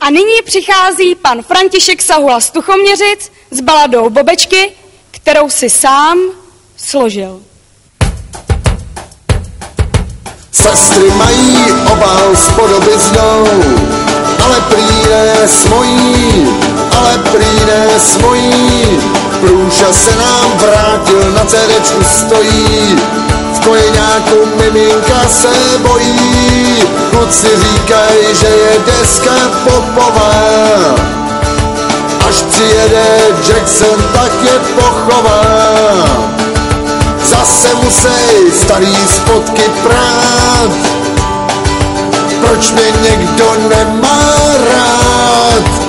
A nyní přichází pan František Sahula z Tuchoměřic s baladou Bobečky, kterou si sám složil. Sestry mají obal s podobiznou, ale prý ne svojí, Průša se nám vrátil, na cerečku stojí, v kojeňáku miminka se bojí, kluci říkají, že je deska popová, až přijede Jackson, tak je pochová. Zase musej starý spotky prát, proč mě někdo nemá rád?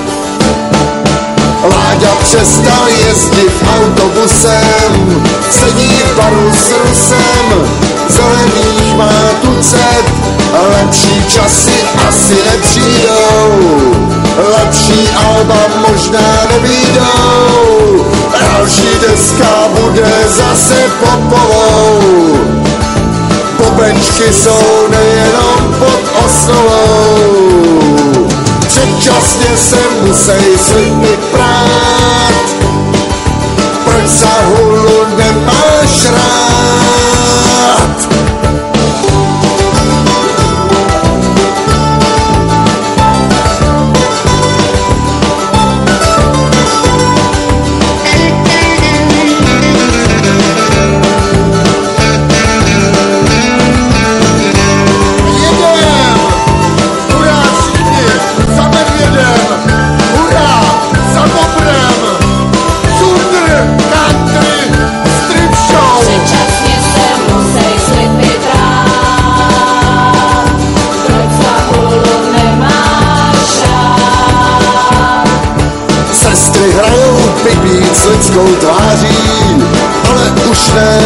Láďa přestal jezdit autobusem, sedí v baru s Rusem, zelených má tucet, lepší časy asi nepřijdou, lepší alba možná nevyjdou, další deska bude zase popovou. Bobečky jsou nejenom pod osnovou, předčasně se musej slipy prát, proč Sahulu nemáš rád? S lidskou tváří, ale už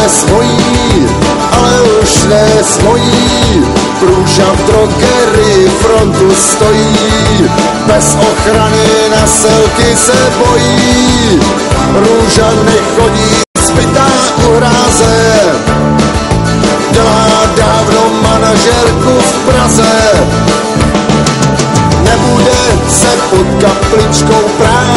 ne svojí, Průša v drogerii frontu stojí, bez ochrany na selky se bojí, Růža nechodí zbytá u hráze, dělá dávno manažerku v Praze, nebude se pod kapličkou prát,